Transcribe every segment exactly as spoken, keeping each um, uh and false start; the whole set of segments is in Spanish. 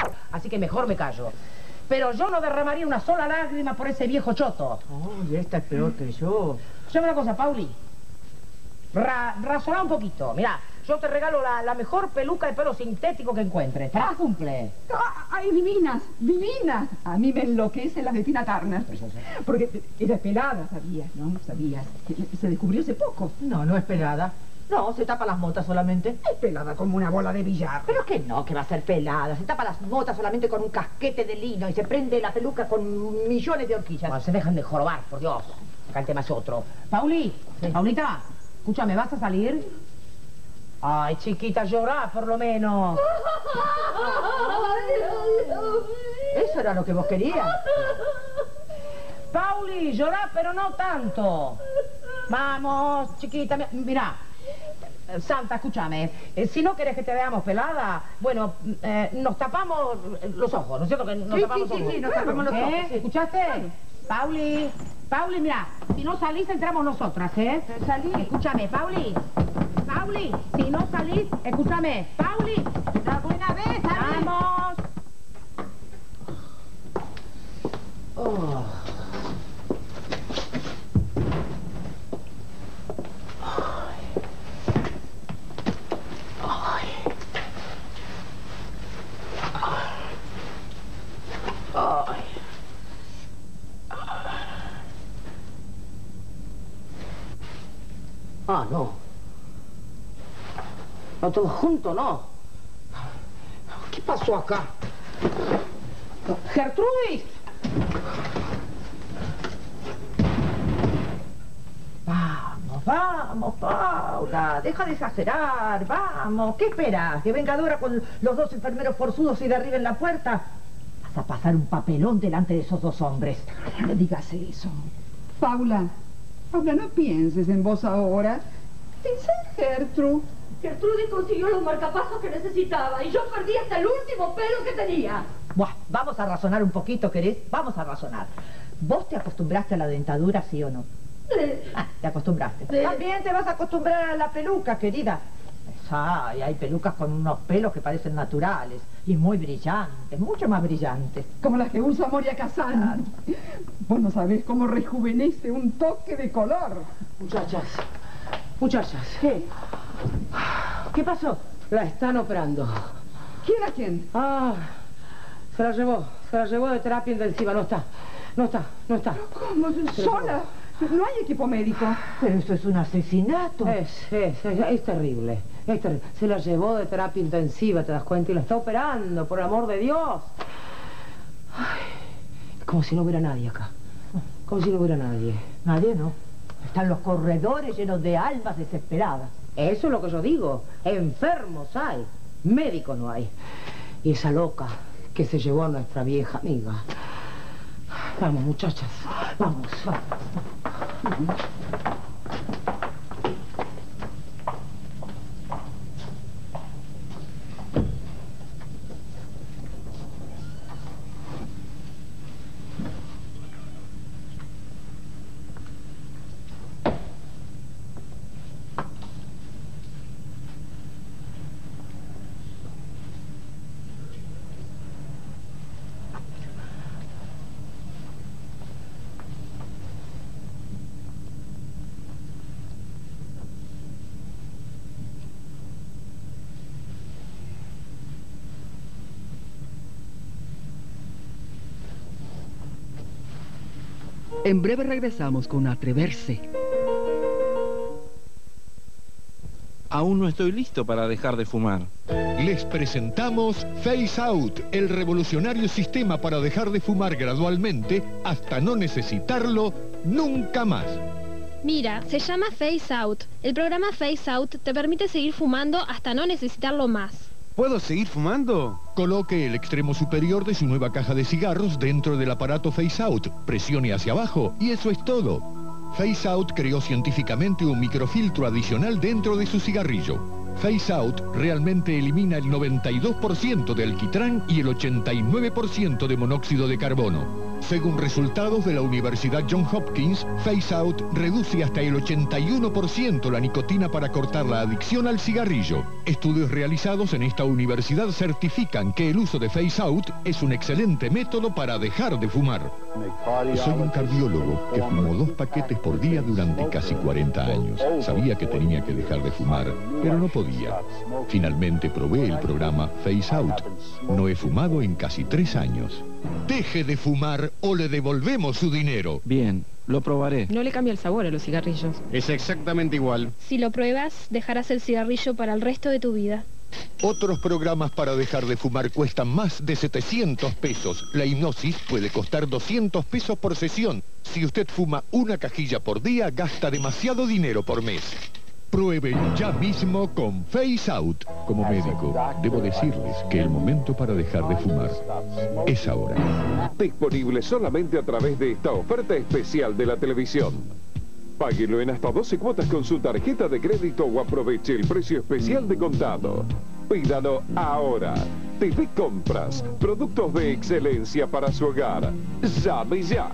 Así que mejor me callo. Pero yo no derramaría una sola lágrima por ese viejo choto. Oh, esta es peor que yo. Escuchame una cosa, Pauli. Ra razoná un poquito. Mirá, yo te regalo la, la mejor peluca de pelo sintético que encuentres. Te la cumple. ¡Ay, divinas! ¡Divinas! A mí me enloquece la de Tina Turner. Porque era pelada, sabías, ¿no? Sabías. Se descubrió hace poco. No, no es pelada. No, se tapa las motas solamente. Es pelada como una bola de billar. Pero que no, que va a ser pelada. Se tapa las motas solamente con un casquete de lino y se prende la peluca con millones de horquillas. Bueno, se dejan de jorobar, por Dios. Acá el tema es otro. Pauli, sí. Paulita, escúchame, ¿vas a salir? Ay, chiquita, llorá por lo menos. Eso era lo que vos querías. Pauli, llorá, pero no tanto. Vamos, chiquita, mirá. Santa, escúchame, eh, si no querés que te veamos pelada, bueno, eh, nos tapamos los ojos, ¿no es cierto? Que nos sí, tapamos sí, sí, ojos. sí, nos tapamos los ojos. ¿Eh? Sí. ¿Escuchaste? Claro. Pauli, Pauli, mira, si no salís entramos nosotras, ¿eh? Salí. Escúchame, Pauli, Pauli, si no salís, escúchame, Pauli. La buena vez, salí. ¡Vamos! Oh. Ah, no. No, todo junto, no. ¿Qué pasó acá? ¡Gertrudis! Vamos, vamos, Paula. Deja de exagerar, vamos. ¿Qué esperas? ¿Que venga Dora con los dos enfermeros forzudos y derriben la puerta? Vas a pasar un papelón delante de esos dos hombres. No le digas eso. Paula, Paula, no pienses en vos ahora. Piensa en Gertrude. Gertrudis consiguió los marcapasos que necesitaba y yo perdí hasta el último pelo que tenía. Buah, vamos a razonar un poquito, ¿querés? Vamos a razonar. ¿Vos te acostumbraste a la dentadura, sí o no? Sí. Ah, te acostumbraste. Sí. También te vas a acostumbrar a la peluca, querida. Ay, hay pelucas con unos pelos que parecen naturales y muy brillantes, mucho más brillantes. Como las que usa Moria Kazan. Vos no sabés cómo rejuvenece un toque de color. Muchachas, muchachas. ¿Qué? ¿Qué pasó? La están operando. ¿Quién a quién? Ah, se la llevó, se la llevó de terapia intensiva, no está, no está, no está. ¿Cómo? ¿Sola? No hay equipo médico. Pero eso es un asesinato. Es, es, es, es terrible, es terrible. Se la llevó de terapia intensiva, ¿te das cuenta? Y la está operando, por el amor de Dios. Ay, es como si no hubiera nadie acá. Como si no hubiera nadie. Nadie, ¿no? Están los corredores llenos de almas desesperadas. Eso es lo que yo digo. Enfermos hay, médicos no hay. Y esa loca que se llevó a nuestra vieja amiga. Vamos, muchachas, vamos, vamos. En breve regresamos con Atreverse. Aún no estoy listo para dejar de fumar. Les presentamos Phase Out, el revolucionario sistema para dejar de fumar gradualmente hasta no necesitarlo nunca más. Mira, se llama Phase Out. El programa Phase Out te permite seguir fumando hasta no necesitarlo más. ¿Puedo seguir fumando? Coloque el extremo superior de su nueva caja de cigarros dentro del aparato Phase Out, presione hacia abajo y eso es todo. Phase Out creó científicamente un microfiltro adicional dentro de su cigarrillo. Phase Out realmente elimina el noventa y dos por ciento de alquitrán y el ochenta y nueve por ciento de monóxido de carbono. Según resultados de la Universidad Johns Hopkins, Phase Out reduce hasta el ochenta y uno por ciento la nicotina para cortar la adicción al cigarrillo. Estudios realizados en esta universidad certifican que el uso de Phase Out es un excelente método para dejar de fumar. Soy un cardiólogo que fumó dos paquetes por día durante casi cuarenta años. Sabía que tenía que dejar de fumar, pero no podía. Finalmente probé el programa Phase Out. No he fumado en casi tres años. Deje de fumar o le devolvemos su dinero. Bien, lo probaré. No le cambia el sabor a los cigarrillos. Es exactamente igual. Si lo pruebas, dejarás el cigarrillo para el resto de tu vida. Otros programas para dejar de fumar cuestan más de setecientos pesos. La hipnosis puede costar doscientos pesos por sesión. Si usted fuma una cajilla por día, gasta demasiado dinero por mes. Prueben ya mismo con Phase Out. Como médico, debo decirles que el momento para dejar de fumar es ahora. Disponible solamente a través de esta oferta especial de la televisión. Páguelo en hasta doce cuotas con su tarjeta de crédito o aproveche el precio especial de contado. Pídalo ahora. T V Compras, productos de excelencia para su hogar. Llame ya.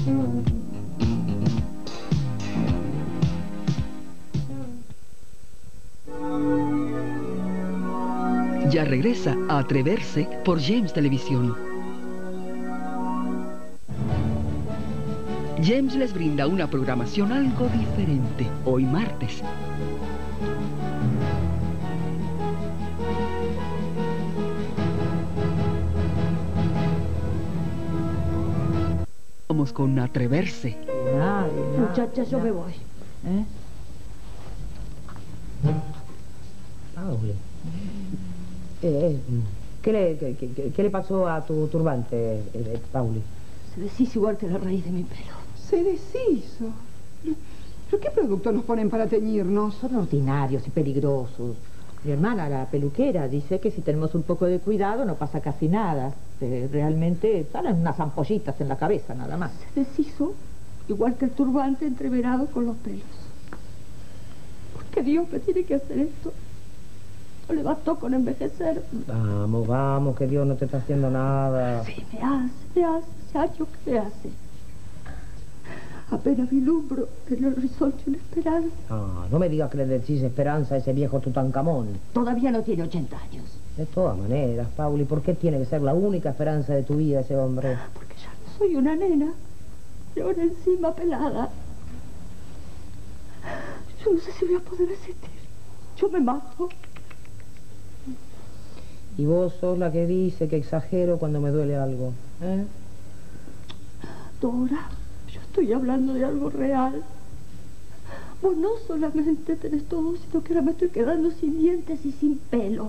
Ya regresa a Atreverse por James Televisión. James les brinda una programación algo diferente, hoy martes. Vamos con Atreverse. Nadie, nadie, Muchachas, yo me voy. ¿Eh? Pauli. Eh, ¿qué, le, qué, qué, ¿Qué le pasó a tu turbante, eh, eh, Pauli? Se deshizo igual que la raíz de mi pelo. Se deshizo. ¿Pero qué productos nos ponen para teñirnos? Son ordinarios y peligrosos. Mi hermana, la peluquera, dice que si tenemos un poco de cuidado no pasa casi nada. Eh, realmente salen unas ampollitas en la cabeza, nada más. Se deshizo igual que el turbante entreverado con los pelos. ¿Por qué Dios me tiene que hacer esto? No le bastó con envejecer. Vamos, vamos, que Dios no te está haciendo nada. Sí, me hace, me hace, hace años que me hace. Apenas vislumbro en el horizonte una esperanza. Ah, no me digas que le decís esperanza a ese viejo Tutankamón. Todavía no tiene ochenta años. De todas maneras, Pauli, ¿por qué tiene que ser la única esperanza de tu vida ese hombre? Porque ya no soy una nena, y ahora encima pelada. Yo no sé si voy a poder resistir. Yo me mato. Y vos sos la que dice que exagero cuando me duele algo, ¿eh? Dora, yo estoy hablando de algo real. Vos no solamente tenés todo, sino que ahora me estoy quedando sin dientes y sin pelo.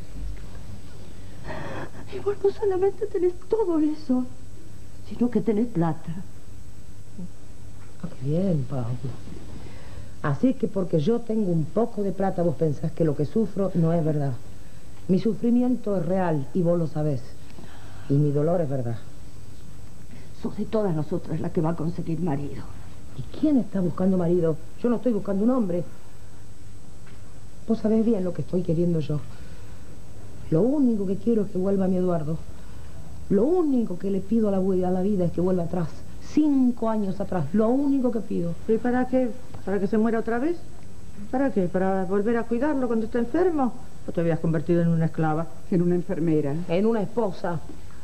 Y vos no solamente tenés todo eso, sino que tenés plata. Ah, qué bien, Pauli. Así que porque yo tengo un poco de plata, vos pensás que lo que sufro no es verdad. Mi sufrimiento es real y vos lo sabés. Y mi dolor es verdad. Sos de todas nosotras la que va a conseguir marido. ¿Y quién está buscando marido? Yo no estoy buscando un hombre. Vos sabés bien lo que estoy queriendo yo. Lo único que quiero es que vuelva mi Eduardo. Lo único que le pido a la, a la vida es que vuelva atrás. Cinco años atrás. Lo único que pido. ¿Y para qué? ¿Para que se muera otra vez? ¿Para qué? ¿Para volver a cuidarlo cuando esté enfermo? ¿O te habías convertido en una esclava? En una enfermera. En una esposa.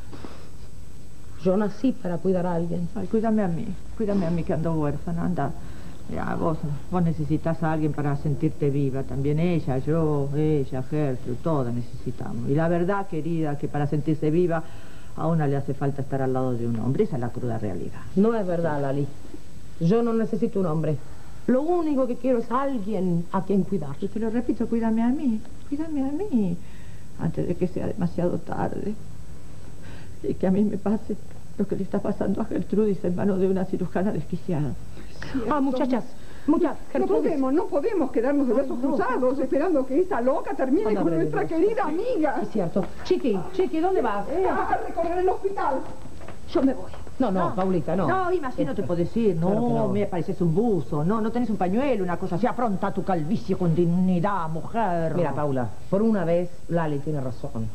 Yo nací para cuidar a alguien. Ay, cuídame a mí. Cuídame a mí que ando huérfana. Anda. Ya, vos, vos necesitas a alguien para sentirte viva. También ella, yo, ella, Gertrude, todas necesitamos. Y la verdad, querida, que para sentirse viva a una le hace falta estar al lado de un hombre. Esa es la cruda realidad. No es verdad, Lali. Yo no necesito un hombre. Lo único que quiero es alguien a quien cuidar. Y te lo repito, cuídame a mí. Cuídame a mí. Antes de que sea demasiado tarde. Y que a mí me pase lo que le está pasando a Gertrudis en manos de una cirujana desquiciada. Cierto. Ah, muchachas. Muchas, No podemos, no podemos quedarnos de brazos cruzados esperando que esa loca termine Anda, con breve, nuestra breve. querida amiga. Es cierto. Chiqui, Chiqui, ¿dónde vas? Eh, vas a recorrer el hospital. Yo me voy. No, no, Paulita, no. No, Ima, así no te puedes ir. No, Claro que no. me pareces un buzo. No, no tenés un pañuelo, una cosa así. Afronta tu calvicie con dignidad, mujer. Mira, Paula, por una vez, Lali tiene razón.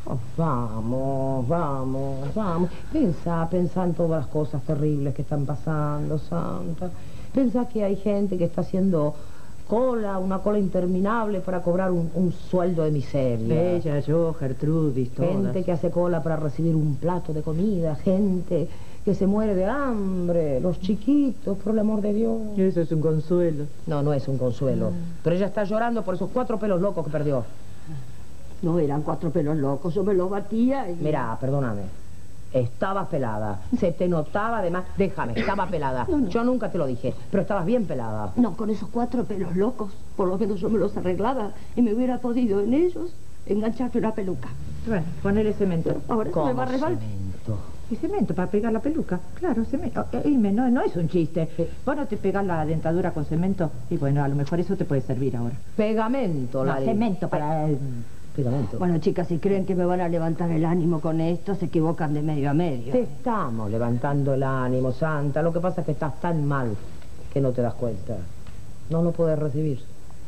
Oh, vamos, vamos, vamos. Pensa, pensa en todas las cosas terribles que están pasando, Santa. Pensa que hay gente que está haciendo cola, una cola interminable para cobrar un, un sueldo de miseria. Ella, yo, Gertrudis, todas. Gente que hace cola para recibir un plato de comida, gente que se muere de hambre, los chiquitos, por el amor de Dios. Eso es un consuelo. No, no es un consuelo. Pero ella está llorando por esos cuatro pelos locos que perdió. No eran cuatro pelos locos, yo me los batía y... Mira, perdóname. Estabas pelada. Se te notaba además... Déjame, estaba pelada. No, no. Yo nunca te lo dije, pero estabas bien pelada. No, con esos cuatro pelos locos, por lo menos yo me los arreglaba y me hubiera podido en ellos engancharte una peluca. Bueno, ponele cemento. Ahora se me va a resbalar. Cemento? ¿Y cemento para pegar la peluca? Claro, cemento. Eh, Irme, no, no es un chiste. Vos no te pegás la dentadura con cemento y bueno, a lo mejor eso te puede servir ahora. Pegamento, No, Lali. cemento para... eh, Pegamento. Bueno, chicas, si creen que me van a levantar el ánimo con esto, se equivocan de medio a medio. Te estamos levantando el ánimo, Santa. Lo que pasa es que estás tan mal que no te das cuenta. No lo puedes recibir.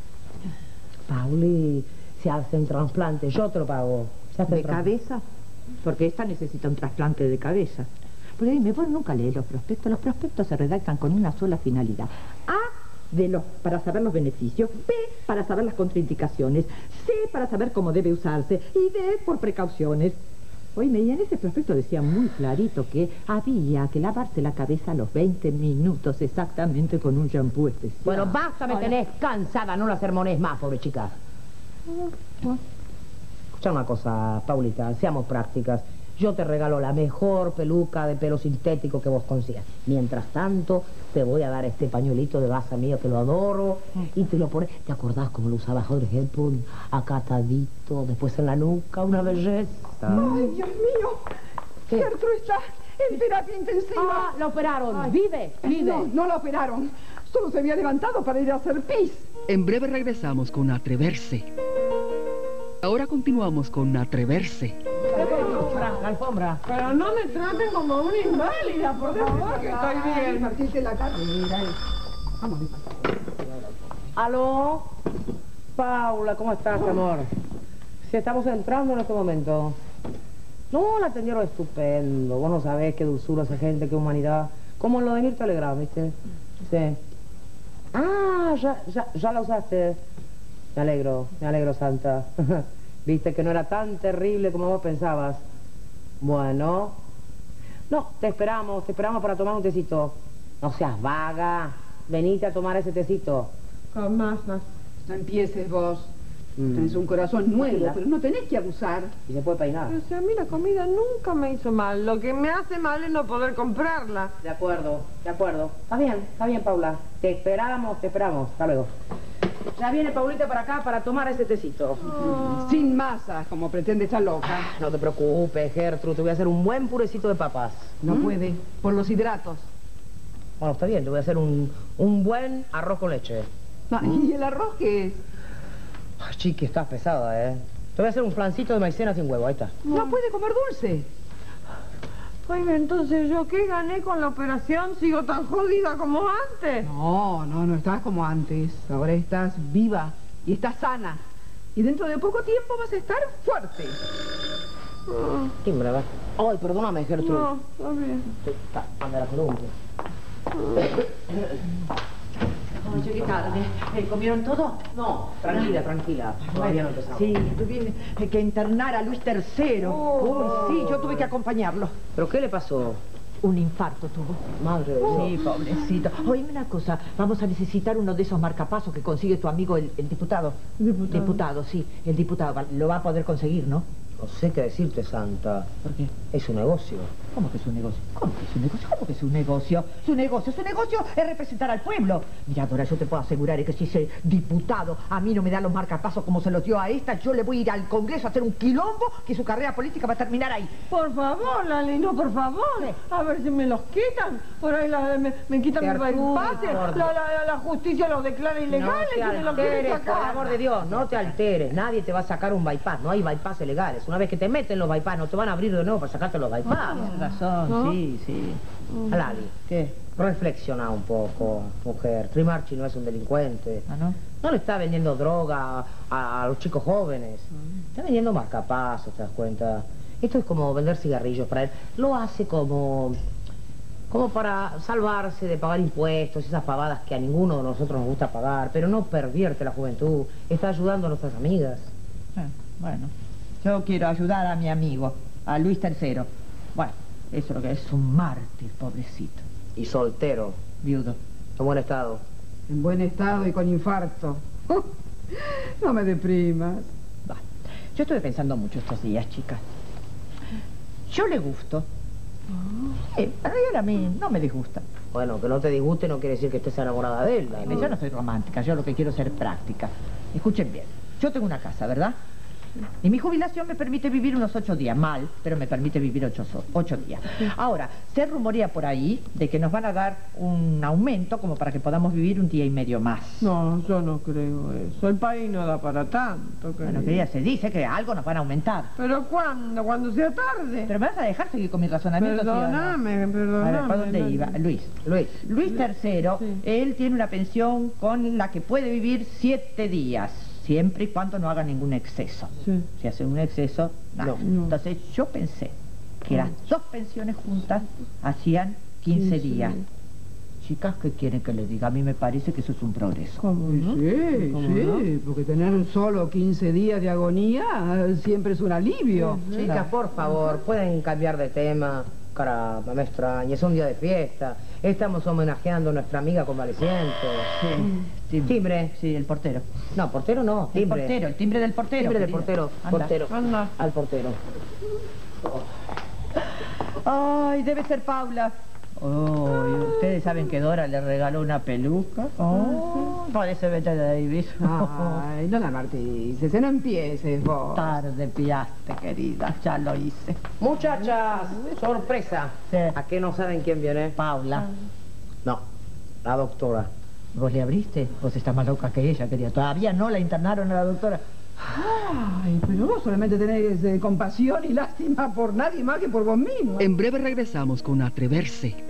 Pauli, se hace un trasplante. Yo te lo pago. Se hace ¿De un tras- cabeza? Porque esta necesita un trasplante de cabeza. Pero dime, vos nunca lees los prospectos. Los prospectos se redactan con una sola finalidad. A, de los, para saber los beneficios. B, para saber las contraindicaciones. C, para saber cómo debe usarse. Y D, por precauciones. Oíme, y en ese prospecto decía muy clarito que había que lavarse la cabeza a los veinte minutos exactamente con un shampoo especial. Bueno, basta, me tenés cansada. No la sermones más, pobre chica. Escucha una cosa, Paulita. Seamos prácticas. Yo te regalo la mejor peluca de pelo sintético que vos consigas. Mientras tanto, te voy a dar este pañuelito de basa mío que lo adoro. Y te lo pones... ¿Te acordás cómo lo usaba Audrey Hepburn? Acatadito, después en la nuca, una belleza. Ay, Dios mío. ¿Qué? Gertrude está en terapia intensiva. Ah, la operaron. Ay. Vive, vive. No, no la operaron. Solo se había levantado para ir a hacer pis. En breve regresamos con Atreverse. Ahora continuamos con Atreverse. La alfombra. Pero no me traten como una inválida, por favor, que estoy bien. Martiste la carrera. Vamos, ¿Aló? Paula, ¿cómo estás, amor? Si estamos entrando en este momento. No, la atendieron estupendo. Vos no sabés qué dulzura esa gente, qué humanidad. Como en lo de Mirta Legrand, ¿viste? Sí. Ah, ya, ya, ya la usaste. Me alegro, me alegro, Santa. Viste que no era tan terrible como vos pensabas. Bueno. No, te esperamos, te esperamos para tomar un tecito. No seas vaga. Venite a tomar ese tecito. Jamás, más. No empieces vos. Mm. Tenés un corazón nuevo, Tranquila. pero no tenés que abusar. Y se puede peinar. Pero si a mí la comida nunca me hizo mal. Lo que me hace mal es no poder comprarla. De acuerdo, de acuerdo. Está bien, está bien, Paula. Te esperamos, te esperamos. Hasta luego. Ya viene Paulita para acá para tomar ese tecito. Sin masas, como pretende esta loca. No te preocupes, Gertrude. Te voy a hacer un buen purecito de papas. No puede, por los hidratos. Bueno, está bien. Te voy a hacer un, un buen arroz con leche. No, ¿y el arroz qué es? Ay, chiqui, estás pesada, ¿eh? Te voy a hacer un flancito de maicena sin huevo. Ahí está. No puede comer dulce. Oiga, entonces, ¿yo qué gané con la operación? ¿Sigo tan jodida como antes? No, no, no estás como antes. Ahora estás viva y estás sana. Y dentro de poco tiempo vas a estar fuerte. Timbra, va. Ay, perdóname, Gertrude. No, está bien. Está, anda la columpia. Ay, llegué tarde. ¿Eh, ¿Comieron todo? No, tranquila, tranquila. Todavía no empezamos. Sí, tuve que internar a Luis tercero. Uy, sí, yo tuve que acompañarlo. ¿Pero qué le pasó? Un infarto tuvo. Madre de Dios. Sí, pobrecito. Oíme una cosa, vamos a necesitar uno de esos marcapasos que consigue tu amigo el, el diputado. ¿Diputado? Diputado, sí, el diputado. Va- Lo va a poder conseguir, ¿no? No sé qué decirte, Santa. ¿Por qué? Es un negocio. ¿Cómo que es un negocio? ¿Cómo que es un negocio? ¿Cómo que es un negocio? Su negocio, su negocio es representar al pueblo. Mira, Dora, yo te puedo asegurar que si ese diputado a mí no me da los marcapasos como se los dio a esta, yo le voy a ir al Congreso a hacer un quilombo que su carrera política va a terminar ahí. Por favor, Lali, no, por favor. A ver si me los quitan. Por ahí la- me, me quitan mi Gertrude, bypass. La, por- la, la, la justicia los declara ilegales No te y me los quieren alteres, por el sacar. amor de Dios, no te alteres. Nadie te va a sacar un bypass. No hay bypass legales. Una vez que te meten los bypass, no te van a abrir de nuevo para sacarte los bypass. Tienes razón, ¿No? sí, sí. Lali, ¿Qué? reflexiona un poco, mujer. Trimarchi no es un delincuente. ¿Ah, no? No le está vendiendo droga a, a los chicos jóvenes. Está vendiendo marcapasos, ¿te das cuenta? Esto es como vender cigarrillos para él. Lo hace como... como para salvarse de pagar impuestos, esas pavadas que a ninguno de nosotros nos gusta pagar, pero no pervierte la juventud, está ayudando a nuestras amigas. Eh, bueno, yo quiero ayudar a mi amigo, a Luis tercero. Bueno, eso es lo que es un mártir, pobrecito. Y soltero. Viudo. En buen estado. En buen estado y con infarto. No me deprimas. Va. Yo estuve pensando mucho estos días, chicas. Yo le gusto. Eh, a él a mí no me disgusta. Bueno, que no te disguste no quiere decir que estés enamorada de él. ¿No? Yo no soy romántica, yo lo que quiero es ser práctica. Escuchen bien, yo tengo una casa, ¿verdad? Y mi jubilación me permite vivir unos ocho días, mal, pero me permite vivir ocho, ocho días. Ahora, se rumorea por ahí de que nos van a dar un aumento como para que podamos vivir un día y medio más. No, yo no creo eso. El país no da para tanto, querida. Bueno, querida, se dice que algo nos van a aumentar. ¿Pero cuándo? ¿Cuando sea tarde? Pero me vas a dejar seguir con mi razonamiento. Perdóname, ¿sí o no? perdóname. A ver, ¿para dónde no, iba? no. Luis. Luis. Luis tercero, sí. Él tiene una pensión con la que puede vivir siete días. Siempre y cuando no haga ningún exceso. Sí. Si hace un exceso, no. no. Entonces yo pensé que las dos pensiones juntas hacían quince días. Chicas, ¿qué quieren que les diga? A mí me parece que eso es un progreso. ¿Cómo no? Sí, ¿Cómo sí, no? Porque tener solo quince días de agonía siempre es un alivio. Sí, chicas, por favor, pueden cambiar de tema. Caramba, me extraña, es un día de fiesta. Estamos homenajeando a nuestra amiga convaleciente. Sí. Timbre. Sí, el portero. No, portero no, timbre. El portero, el timbre del portero. Timbre del portero. Anda. Portero. Anda. Al portero. Ay, debe ser Paula. Oh, ustedes saben que Dora le regaló una peluca. Oh, parece Bette Davis. Ay, no la martices, no empieces vos. Tarde piaste, querida, ya lo hice. Muchachas, sorpresa. Sí. ¿A qué no saben quién viene? Paula. No, la doctora. ¿Vos le abriste? Vos estás más loca que ella, querida. Todavía no la internaron a la doctora. Ay, pero vos solamente tenés eh, compasión y lástima por nadie más que por vos mismo. En breve regresamos con Atreverse.